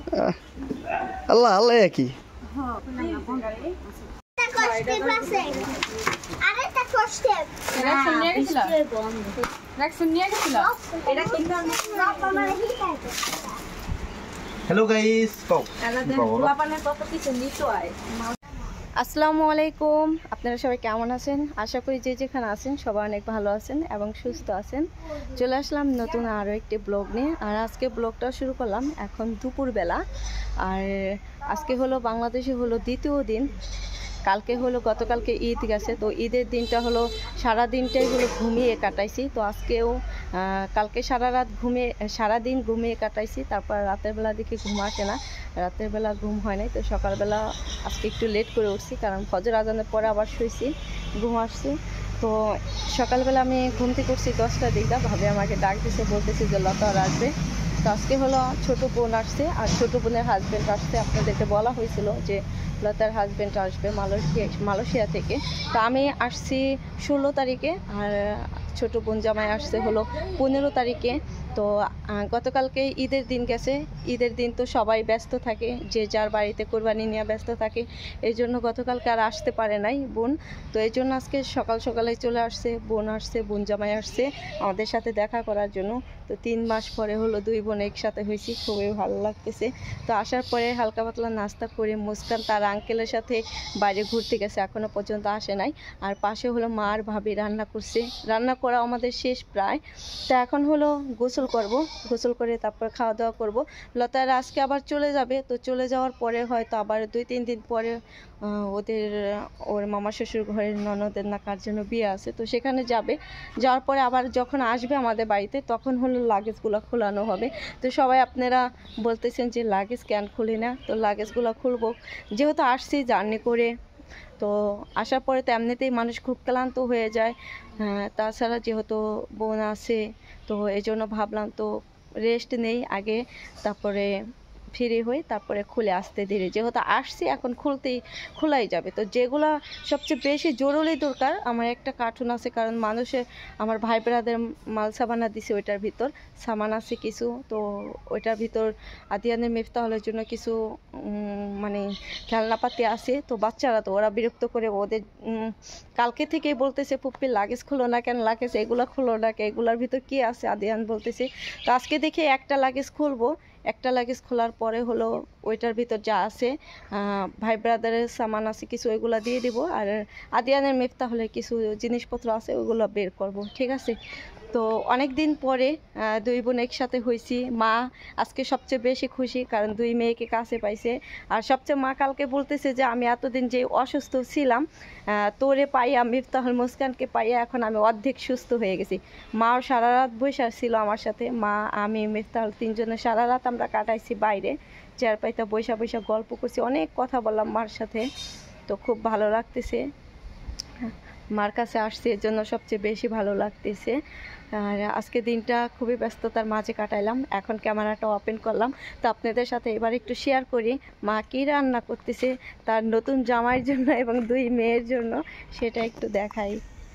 আল্লাহ আল্লাহ কি hello guys আসসালামু আলাইকুম। আপনারা সবাই কেমন আছেন? আশা করি যে যেখানে আছেন সবাই অনেক ভালো আছেন এবং সুস্থ আছেন। চলে আসলাম নতুন আরও একটি ব্লগ নিয়ে। আর আজকে ব্লগটা শুরু করলাম এখন দুপুরবেলা। আর আজকে হলো বাংলাদেশে হলো দ্বিতীয় দিন। কালকে হলো গতকালকে ঈদ গেছে, তো ঈদের দিনটা হলো সারা দিনটাই হলো ঘুমিয়ে কাটাইছি। তো আজকেও কালকে সারাদিন ঘুমিয়ে কাটাইছি। তারপর রাতের বেলা দেখি ঘুম আসে না, রাতের বেলা ঘুম হয় নাই। তো সকালবেলা আজকে একটু লেট করে উঠছি, কারণ ফজর আজানের পরে আবার শুয়েছি, ঘুম আসছি। তো সকালবেলা আমি ঘুম থেকে উঠছি 10টার দিকটা। ভাবে আমাকে ডাক দিছে, বলতেছি যে লতা আসবে। তো আজকে হলো ছোটো বোন আসছে, আর ছোটো বোনের হাজব্যান্ড আসছে। আপনাদেরকে বলা হয়েছিল যে লতার হাজব্যান্ড আসবে মালয়েশিয়া থেকে। তো আমি আসছি 16 তারিখে, আর ছোটো বোন জামাই আসছে হলো 15 তারিখে। তো গতকালকে ঈদের দিন গেছে। ঈদের দিন তো সবাই ব্যস্ত থাকে, যে যার বাড়িতে কোরবানি নিয়ে ব্যস্ত থাকে। এই জন্য গতকালকে আর আসতে পারে নাই বোন। তো এই জন্য আজকে সকাল সকালে চলে আসছে, বোন আসছে, বোন জামাই আসছে আমাদের সাথে দেখা করার জন্য। তো 3 মাস পরে হলো 2 বোন একসাথে হয়েছি, খুবই ভালো লাগতেছে। তো আসার পরে হালকা পাতলা নাস্তা করে মুস্কান তার আঙ্কেলের সাথে বাইরে ঘুরতে গেছে, এখনও পর্যন্ত আসে নাই। আর পাশে হলো মা আর ভাবি রান্না করছে, রান্না করা আমাদের শেষ প্রায়। তো এখন হলো গোসল করব, গোসল করে তারপর খাওয়া দাওয়া করব। লতার আজকে আবার চলে যাবে। তো চলে যাওয়ার পরে হয়তো আবার 2-3 দিন পরে ওর মামা শ্বশুর ঘরের ননদের না কার জন্য বিয়ে আছে, তো সেখানে যাবে। যাওয়ার পরে আবার যখন আসবে আমাদের বাড়িতে তখন হলো লাগেজগুলো খোলানো হবে। তো সবাই আপনারা বলতেছেন যে লাগেজ কেন খুলি না, তো লাগেজগুলো খুলবো, যেহেতু আসছি জার্নি করে। তো আসার পরে তো এমনিতেই মানুষ খুব ক্লান্ত হয়ে যায়। তাছাড়া যেহেতু বোন আছে, তো এই জন্য ভাবলাম তো রেস্ট নেই আগে, তারপরে ফ্রি হই, তারপরে খুলে আসতে ধীরে। যেহেতু আসছি এখন খোলাই যাবে। তো যেগুলো সবচেয়ে বেশি জরুরি দরকার, আমার একটা কার্টুন আছে, কারণ আমার ভাই ব্রাদের মাল সাবানা দিছে, ওইটার ভিতর সামান আছে কিছু। তো ওইটার ভিতর আদিয়ানের মিফতাহলের জন্য কিছু মানে খেলনাপাতি আছে। তো বাচ্চারা তো ওরা বিরক্ত করে, ওদের কালকে থেকেই বলতেছে পুপ্পির লাগেজ খুলো না কেন, লাগেজ এগুলো খুলো না কেন, এগুলোর ভিতর কী আছে আদিয়ান বলতেছে। তো আজকে দেখে একটা লাগেজ খুলবো, একটা লাগেজ খোলার পরে হলো ওইটার ভিতর যা আছে ভাই ব্রাদারের সামান আছে কিছু, ওইগুলো দিয়ে দিব। আর আদিয়ানের মিফতাহলের কিছু জিনিসপত্র আছে, ওইগুলো বের করব, ঠিক আছে। তো অনেক দিন পরে 2 বোন একসাথে হয়েছি। মা আজকে সবচেয়ে বেশি খুশি, কারণ 2 মেয়েকে কাছে পাইছে। আর সবচেয়ে মা কালকে বলতেছে যে আমি এতদিন যে অসুস্থ ছিলাম, তোরে পাইয়া মিফতাহুল মুস্কানকে পাইয়া এখন আমি অর্ধেক সুস্থ হয়ে গেছি। মাও সারা রাত বসে ছিল আমার সাথে, মা আমি মিফতাহুল 3 জনে সারা রাত আমরা কাটাইছি বাইরে, চেয়ার পাইতা বৈশা গল্প করছি, অনেক কথা বললাম মার সাথে। তো খুব ভালো লাগতেছে, মার কাছে আসছে, এর জন্য সবচেয়ে বেশি ভালো লাগতেছে। আর আজকে দিনটা খুবই ব্যস্ততার মাঝে কাটাইলাম। এখন ক্যামেরাটা ওপেন করলাম, তো আপনাদের সাথে এবার একটু শেয়ার করি মা কী রান্না করতেছে তার নতুন জামাইয়ের জন্য এবং 2 মেয়ের জন্য, সেটা একটু দেখাই।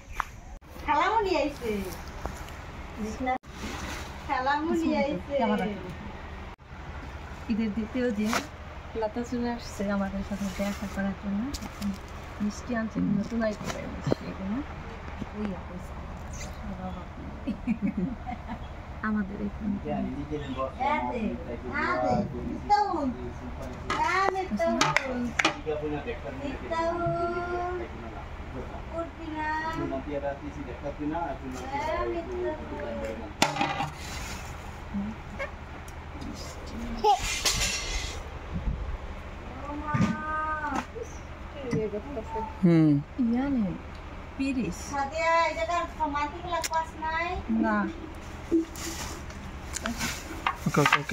ঈদের দ্বিতীয় দিন লতা চলে আসছে আমাদের সাথে দেখা করার জন্য। মিষ্টি আনছে, নতুন আইটেমের মিষ্টি এগুলো। আমাদের এখানে পিরিস না। ওকে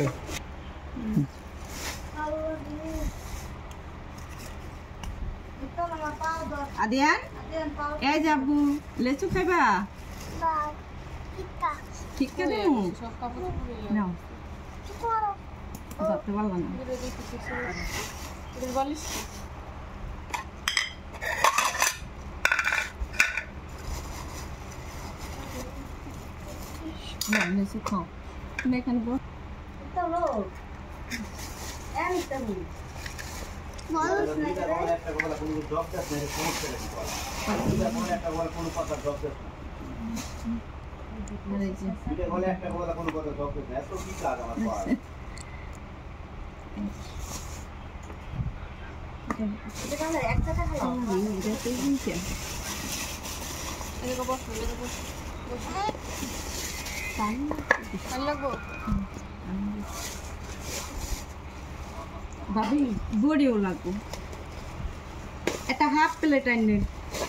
আদিয়ান এই যাবো লেচু খাইবা, ঠিক আছে নাও ধরতে পারবো না। লেচু খাও, তুমি এখানে ভাবি বড়িও লাগবো একটা হাফ প্লেট আইনে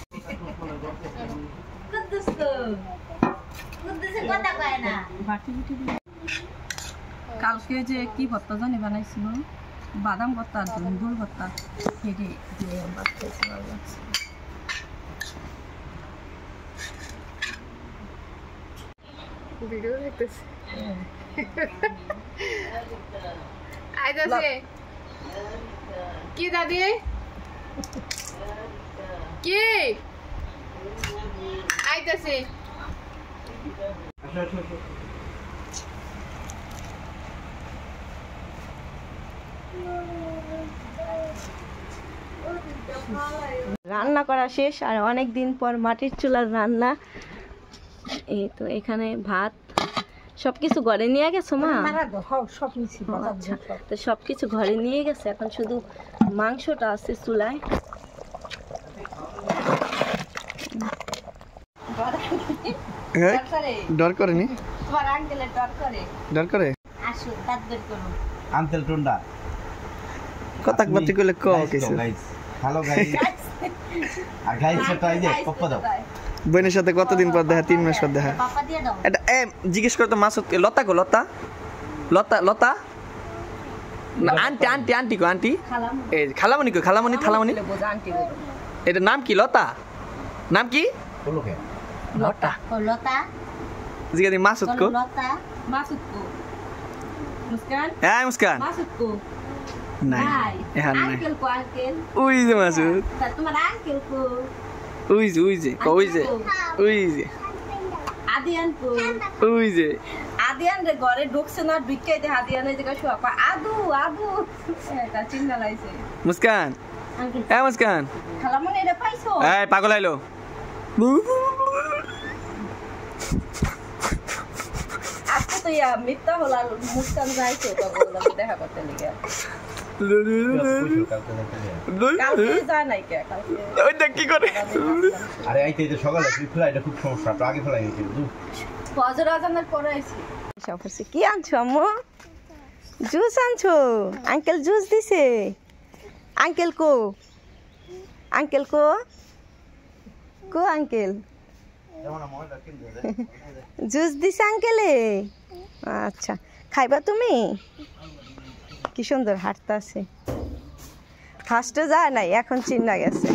কালকে যে কি ভর্তা জানি বানাইছিল বাদাম ভর্তা আর ধুল ভর্তা হেঁটে দিয়ে ভালো লাগছে ভিডিও দেখতেছি আইতাছে কি দাদি কি আইতাছে রান্না করা শেষ আর অনেক দিন পর মাটির চুলার রান্না এই তো এখানে ভাত সবকিছু ঘরে নিয়ে গেছো মা আচ্ছা তো সবকিছু ঘরে নিয়ে গেছে এখন শুধু মাংসটা আছে চুলায় ডর করেনি তোমার আঙ্কেলে ডর করে আসো দাঁত বের করো আঙ্কেল টুন্ডা কথা বাতি কইলে ক কিছু হ্যালো গাইস আর গাইস সেটা এই যে পপ্পা দাও বোনের সাথে কতদিন পর দেখা 3 মাস পর দেখা পাপা দিয়ে দাও এটা জিজ্ঞেস করতে মাসুদ লতা গো লতা লতা লতা না আন্টি আন্টি আন্টি গো আন্টি এই খালামণি গো খালামণি থালামণি আন্টি বলো এটা নাম কি লতা নাম কি বলোকে লতা লতা জিজ্ঞাসা দি মাসুদ কো লতা মাসুদ কো মুস্কান হ্যাঁ মুস্কান মাসুদ কো নাই এখন নাই আঙ্কেল কো আঙ্কেল ওই যে মাসুদ তোমার আঙ্কেল কো ওই যে ওই যে আদিয়ান কো ওই যে আদিয়ান রে ঘরে ঢুকছে না ঢুকাইতে আদিয়ানের জায়গা শুয়া কয় আদু আদু এটা চিন্তা লাইছে মুস্কান হ্যাঁ মুস্কান খালামনি এটা পাইছো এই পাগল আইলো আজকে তো ইয়া মিথ্যা হলা মুস্কান যাইছো তো বললাম দেখা করতে লিগে কালকে যায় নাই কে কালকে ওই দেখ কি করে আরে আইতে যে সকালে তুই ফেলা এটা খুব সমস্যা তো আগে ফেলাই নিয়েছিল ফজর আজানের পরে আইছি সফরছে কি আনছো আম্মু জুস আনছো আঙ্কেল জুস দিছে আঙ্কেল কো আঙ্কেল কো কো আঙ্কেল জুস দিছে আঙ্কেলে আচ্ছা খাইবা তুমি কি সুন্দর হাঁটতে আছে ফার্স্টে যায় নাই এখন চিন্তা গেছে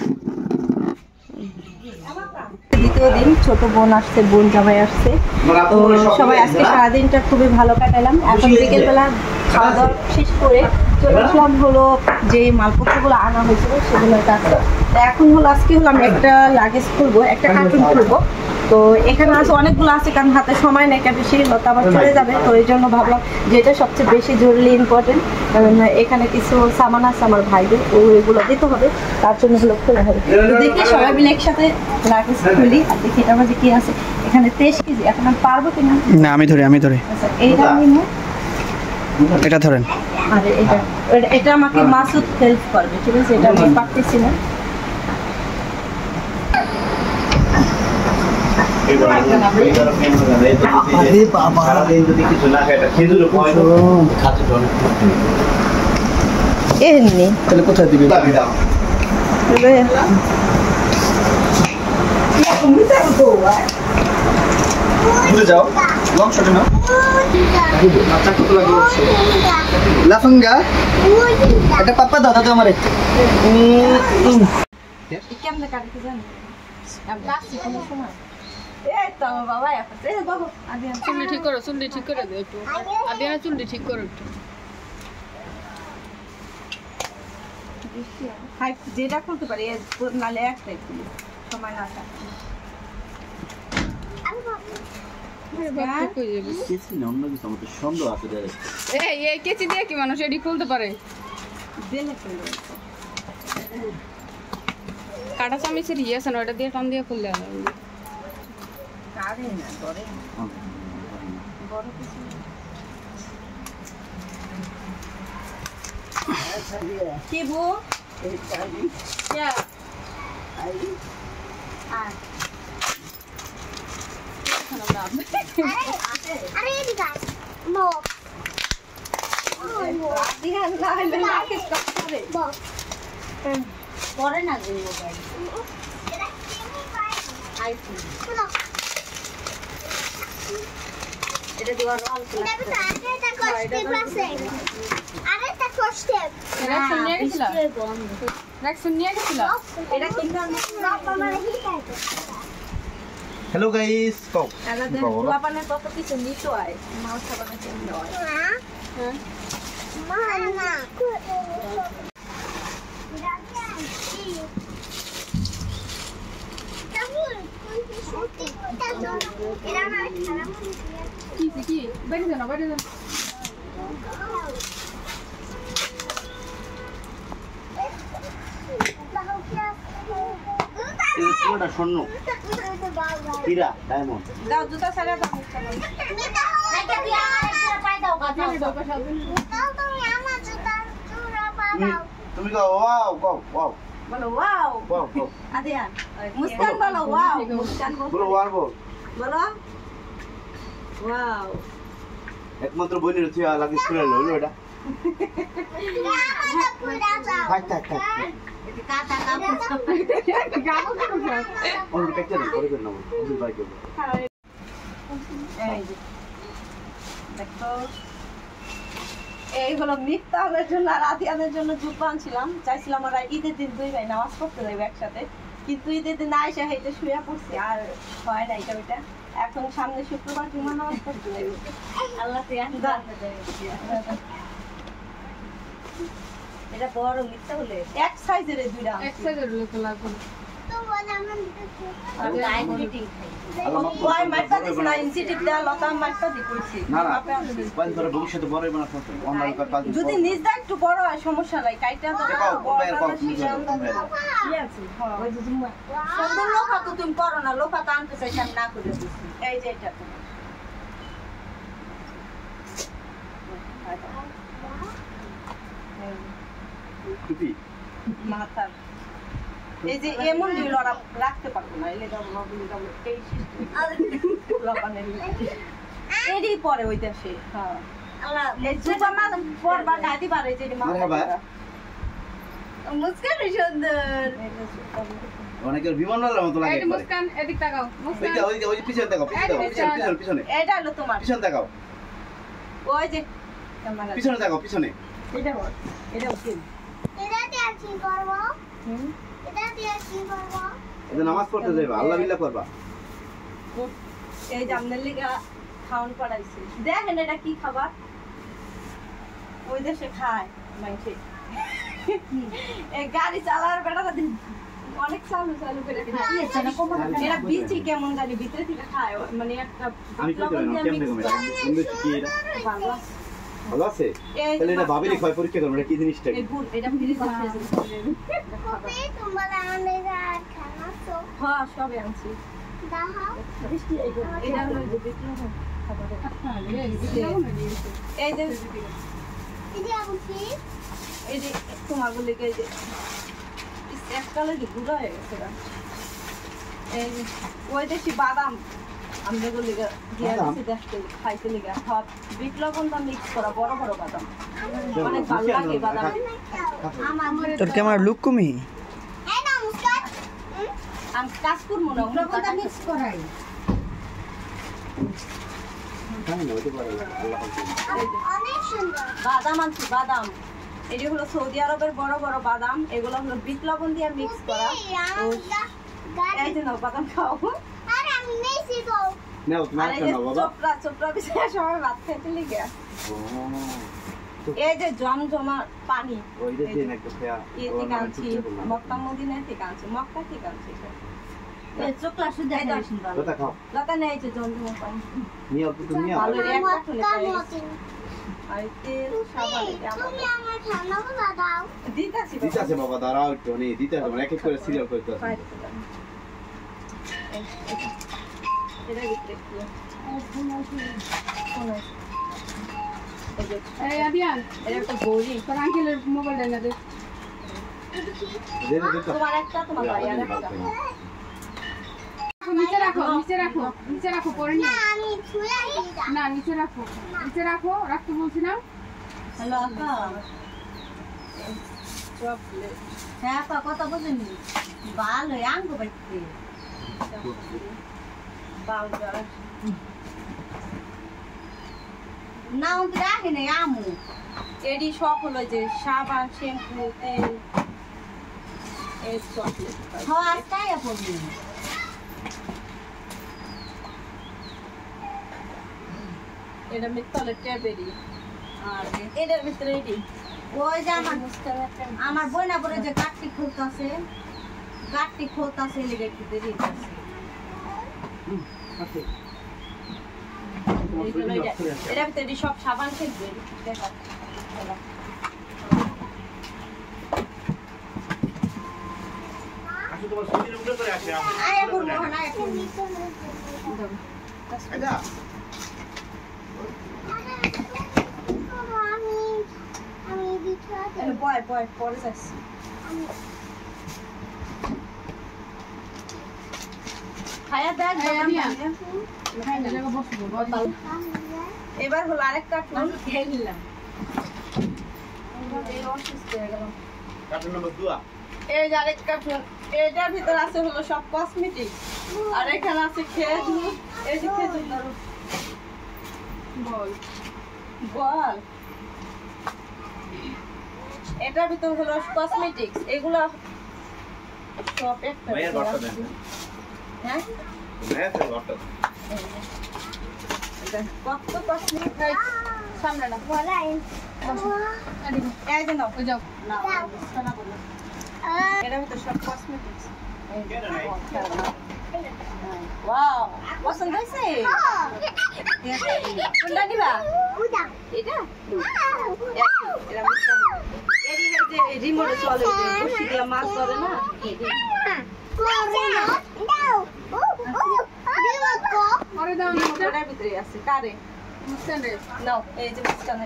দ্বিতীয় দিন ছোট বোন আসছে বোন জামাই আসছে তো সবাই আজকে সারাদিনটা খুবই ভালো কাটালাম এখন বিকেলবেলা খাওয়া দাওয়া শেষ করে চলে আসলাম হলো যে মালপত্রগুলো আনা হয়েছিল সেগুলোর কাছে তো এখন হলো আজকে হলো আমি একটা লাগেজ খুলবো একটা কার্টুন খুলবো তো এখানে আছে অনেকগুলো আছে কারণ হাতে সময় নেই একটা বেশি হতো আবার চলে যাবে তো এই জন্য ভাবলাম যেটা সবচেয়ে বেশি জরুরি ইম্পর্টেন্ট কারণ এখানে কিছু সামান আছে আমার ভাইদের ও এগুলো দিতে হবে তার জন্য হলো খোলা হবে তো দেখি সবাই মিলে একসাথে লাগেজ খুলি আর দেখি এটা মাঝে কি আছে এখানে 23 কেজি এখন আমি পারবো কিনা না আমি ধরে আচ্ছা এইটা আমি এটা ধরেন আরে এটা আমাকে মাসুদ হেল্প করবে ঠিক আছে এটা আমি পারতেছি না এমনি তাহলে কোথায় দিবি যাও লং শট না আচ্ছা কত লাগবে লাফাঙ্গা এটা পাপা দাদা তো আমার কেমনে কাটতে জানি আমি কাটছি কোনো সময় এই তো আমার বাবা এখন এই বাবু আদি চুলটি ঠিক করে দে একটু আদিয়া চুলটি ঠিক করো একটু ফাইভ যেটা করতে পারি নালে একটাই খুলি সময় না থাকে অন্য কিছু আমাদের সন্দেহ আছে এই কেচি দিয়ে কি মানুষ এডি খুলতে পারে বেলে ফেলে কাটা চামিচের ইয়ে আছে না ওটা দিয়ে টান দিয়ে খুললে হবে কারে না ধরে বড় কিছু কি বু क्या अरे ये दिखा मो दिया ना ले ना के स्टॉप करे मो করে না যে মোবাইল এটা কি পাই আইফোন শুনো এটা দিওয়ার অল এটা তো আরেকটা কষ্টে আছে আরেকটা কষ্টে রেক্স নিয়ে গেছিল রেক্স নিয়ে গেছিল এটা কিনতে আমার হিটাই হ্যালো গাইস কও আলাদা বাবানে কত কিছু নিতে হয় মাছ বানাতে কিনতে হয় হ্যাঁ মামা কি কি বাইরে যাও বাইরে যাও এই পুরোটা স্বর্ণ হীরা ডায়মন্ড দাও জুতা সারা দাও তুমি কও ওয়াও কও ওয়াও বলো ওয়াও ওয়াও কও আদিয়ান মুস্কান বলো ওয়াও মুস্কান বলো ওয়াও বলো ওয়াও একমাত্র বইনের তুই লাগে স্কুলে হলো এটা থাক থাক থাক ওর কাছে না করে না ওই ভাই করবে এই যে দেখো এই হলো মিফতাহের জন্য আর আদিয়ানের জন্য জুব্বা আনছিলাম চাইছিলাম ওরা ঈদের দিন দুই ভাই নামাজ পড়তে যাবে একসাথে কিন্তু ঈদের দিন আয়সা হেঁটে শুয়ে পড়ছি আর হয় না এটা ওইটা এখন সামনে শুক্রবার জুমা নামাজ পড়তে যাবে আল্লাহ এটা বড় মিথ্যা হলে এক সাইজের দুইটা এক সাইজের লোক লাগবে যদি নিজটা একটু বড় হয় সমস্যা নাই কাইটা সুন্দর লোখা তো তুমি করো না লোখা তো আনতে চাইছি আমি না করে দিচ্ছি এই যে এটা টুপি মাথার এই যে এমন লড়া রাখতে পারবো না এলে এই এরই পরে ওই দেশে হ্যাঁ পরবা গাড়ি পারে যে মুস্কান সুন্দর অনেকের বিমানওয়ালার মতো লাগে এই মুস্কান এদিক তাকাও মুস্কান ওই পিছনে তাকাও পিছনে এটা হলো তোমার পিছনে তাকাও ওই যে পিছনে তাকাও পিছনে এটা এটা ওকে এটা দিয়ে কি করব এটা দিয়ে কি করব এটা নামাজ পড়তে যাইবা আল্লাহ বিল্লাহ করবা এই জামনের লিগা খাওন পড়াইছে দেখেন এটা কি খাবার ওই দেশে খায় মাইছে এই গাড়ি চালার বেটাটা অনেক চালু করে এটা বিচি কেমন জানি ভিতরে থেকে খায় মানে একটা আমি কি করি না কেমনে কমে তুমি কি এটা ভালো আছে তাহলে এটা ভাবিলে কয় পরীক্ষা করব এটা কি জিনিসটা এই গুড় এটা ফ্রিজ আছে কবে তোমরা আমরা খানা তো হ্যাঁ সবে আনছি দাও এটা হলো যে বিক্রি খাবারের এই যে দিদি আপু কি এই যে তোমার বলে এই যে একটা লাগে গুঁড়া হয়ে গেছে এই যে ওই দেশি বাদাম আমরা বলে দিয়ে দিচ্ছি দেখতে খাইতে লেগে হাত বিট লবণটা মিক্স করা বড় বড় বাদাম অনেক ভালো লাগে বাদাম তোর কি আমার লুক কমি এই না মুস্কান আমি কাজ করবো না লবণটা মিক্স করাই জানি না ওইটা পারে আল্লাহ অনেক সুন্দর বাদাম আনছি বাদাম এটি হলো সৌদি আরবের বড় বড় বাদাম এগুলো হলো বিট লবণ দিয়ে মিক্স করা এই যে নাও বাদাম খাও আরে আমি নেছি তো নাও তোমার আর এই যে নাও বাবা চোপড়া বিষয়ে সবাই ভাত খাইতে লেগে এই যে জমজমা পানি ওই যে দিন একটা খেয়া এই থেকে আনছি মক্কা মদিনায় থেকে আনছি মক্কা থেকে আনছি চোখলা শুধু কথা খাও লতা নেই যে জমজমা পানি নিও তো নিও ভালো এক মক্কা কাঠলে মতিন আর তেল সাবান এটা তুমি আমার ঠান্ডা বলা দাও দিতাছি দিতে আছে বাবা দাঁড়াও একটু নি দিতে হবে এক এক করে সিরিয়াল করতে আছে এটা ভিতরে কি এই আদিয়ান এটা একটা বড়ি তোর আঙ্কেলের মোবাইলটা না দে দে দে তোমার একটা তোমার ভাই আর একটা নিচে রাখো পরে নিও আমি ছুঁয়ে দিই না নিচে রাখো রাখতে বলছি না হ্যালো আপা চকলেট হ্যাঁ আপা কথা বুঝেনি ভালো আঙ্গো বাইতে পাউডার না উনতে রাখে না আমু এডি সব হলো যে সাবান শ্যাম্পু তেল এই চকলেট হ্যাঁ আজকাই আপনি এটা মিত্তলের ট্যাবেরি আর এটার ভিতরে এডি ওই যে আমার বইনা পরে যে গাঁটটি খুলতাছে লেগে একটু দেরি আছে এটার ভিতরে সব সাবান খেলবে দেখা আসলে তোমার শরীরে উঠে করে আসে আয়া করবো না এটা আমি দিতে বয় পরে যাচ্ছি খায়া দেখ এবার হলো আরেকটা টুল খেয়ে নিলাম অসুস্থ হয়ে গেলাম কার্টুন নম্বর 2 এই যে আরেকটা টুল এটার ভিতর আছে হলো সব কসমেটিক আর এখানে আছে খেজুর এই যে খেজুর বল এটার ভিতর হলো কসমেটিক্স এগুলো সব একটা ভাইয়ের বার্তা দেন হ্যাঁ ভাইয়ের বার্তা কত কসমেটিক সামনে না বলাই এই যে নাও যাও না না বলো এটার ভিতর সব কসমেটিক্স ওয়াও পছন্দ হয়েছে কোনটা নিবা উদা এটা এটা মিষ্টি এডি যে রিমোটে চলে যে বসি দিয়ে মাছ ধরে না এডি দাও দিবো পরে দাও না ওটার ভিতরে আছে কারে মুস্তানে নাও এই যে মিষ্টানে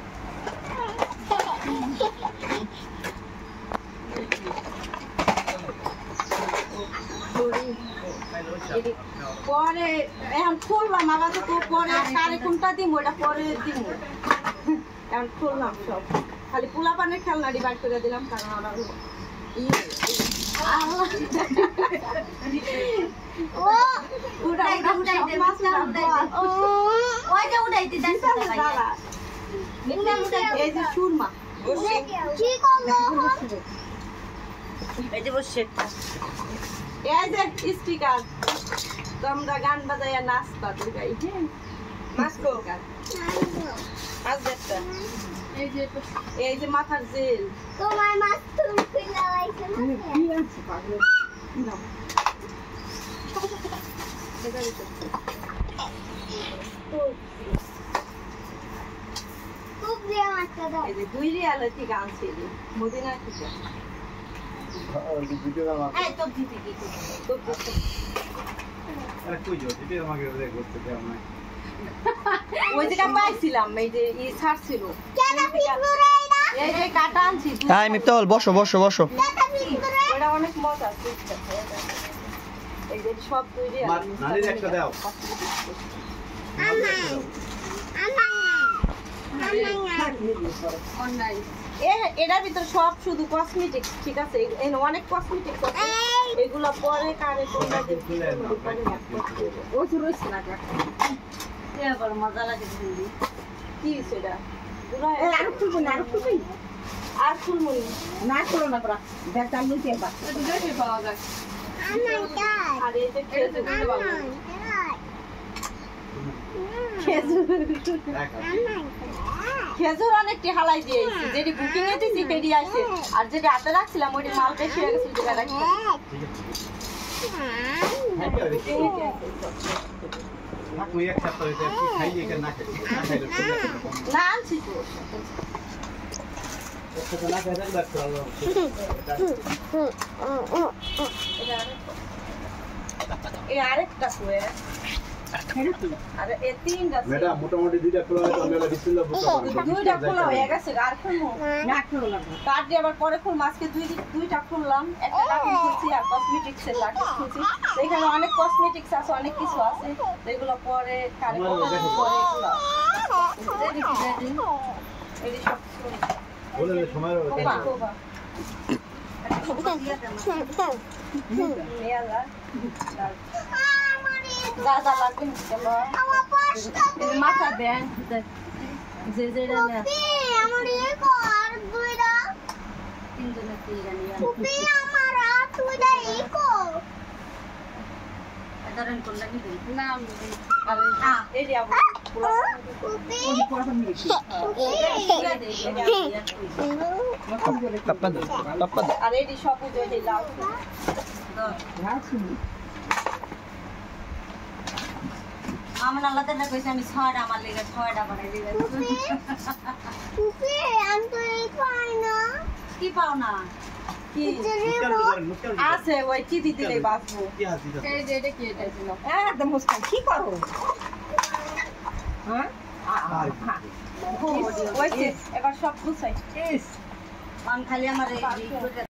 পরে এখন খুললাম আবার তো পরে কারে কোনটা দিম ওটা পরে দিম এখন খুললাম সব খালি পোলা পানের খেলনাটি বার করে দিলাম কারণ আমার এই যে সুরমা কি করবো এই যে বসে এই যে স্টিকার তোমরা গান বাজাইয়া নাচবা দুগাই মাস্কো আজটা এই যে মাথার জেল তোমার মাছ তুমি কিনা লাইছে না খুব দিয়ে মাছটা দাও এই যে 2 রিয়াল থেকে আনছি মদিনা থেকে ভিডিও আমাকে এই তো দিতে কি তো আরে কই যাও ভিডিও আমাকে করতে দাও না ওই যেটা পাইছিলাম এই যে ই ছাড়ছিল কেন ফিকলো রে এটা এই যে কাটা আনছি হ্যাঁ মিফতাহুল বসো কেন ফিকলো রে ওটা অনেক মজা এই যে সব 2 রিয়াল নানির একটা দাও আমায় অনলাইন এটার ভিতর সব শুধু কসমেটিক্স ঠিক আছে এই অনেক কসমেটিক্স আছে এগুলো পরে কারে কোনটা ও রয়েছে না এবার মজা লাগে দিদি কি সেটা আর খুলবো না আর খুলবি আর ফুলমুনি না করো না করা দেখ চালু দিয়ে বা দুটোই পাওয়া যায় আমার গায় আর এই যে খেজুর খেজুর অনেকটি হালাই দিয়েছি যেটি বুকিং এ দিয়েছি পেরিয়ে আসে আর যেটি হাতে রাখছিলাম ওইটি মাল বেশি হয়ে গেছে যেটা রাখছি থাকো এক সপ্তাহ হইতে খাইলে এটা না খাইলে না খাইলে না আনছি তো এটা না খাইলে ডাক্তার আলো এই আরেকটা কয়ে আরে এই তিনটা ম্যাডাম মোটামুটি দুইটা খোলা হয়তো আমি ওলা বিসমিল্লাহ বলতে পারবো দুইটা খোলা হয়ে গেছে আর খুলবো না খুলবো না কাট দিয়ে আবার পরে খুলবো আজকে দুইটা খুললাম একটা লাঠি খুলছি আর কসমেটিক্স এর লাঠি খুলছি তো এখানে অনেক কসমেটিক্স আছে অনেক কিছু আছে তো এগুলো পরে কারে পরে এগুলো রেডি রেডি সব বলে সময় খোবা দাদা লাগবে মাথা দেন যে যেটা না আমার এক আর দুইটা তিনজনে তিনজনে পুপি আমার আর দুইটা ইকো ধরেন কোন লাগি না আরে এই যে আবু পুপি আর এই যে সব উজে এই লাউ আমার আল্লাহ তাআলা কইছে আমি 6টা আমার লাগি 6টা বানাই দিবেন পুপি আমি তো এই পাই না কি পাও না কি আছে ওই চিঠি দিলে বাসবো কি হাসি এই যে এটা কি এটা ছিল একদম মুস্কান কি করো হ্যাঁ ওই যে এবার সব গুছাই আমি খালি আমার এই